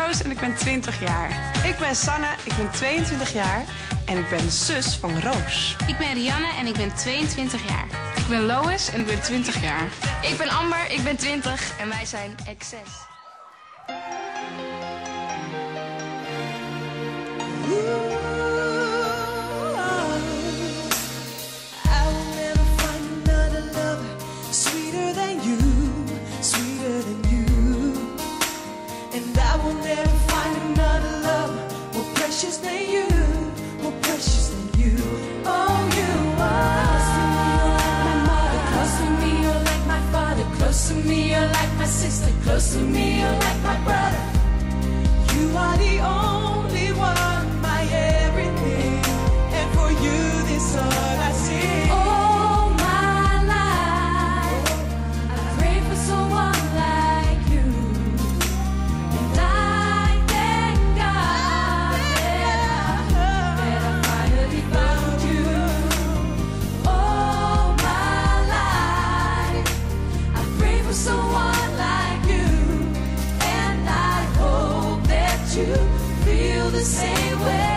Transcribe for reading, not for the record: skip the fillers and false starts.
Roos en ik ben 20 jaar. Ik ben Sanne, ik ben 22 jaar en ik ben de zus van Roos. Ik ben Rianne en ik ben 22 jaar. Ik ben Lois en ik ben 20 jaar. Ik ben Amber, ik ben 20 en wij zijn Excess. Close to me, you're like my sister. Close to me, you're like my brother. You are the only one, my everything. And for you, this song I sing. All my life, I pray for someone like you. And I thank God that I finally found you. All my life, I pray for someone like you, and I hope that you feel the same way.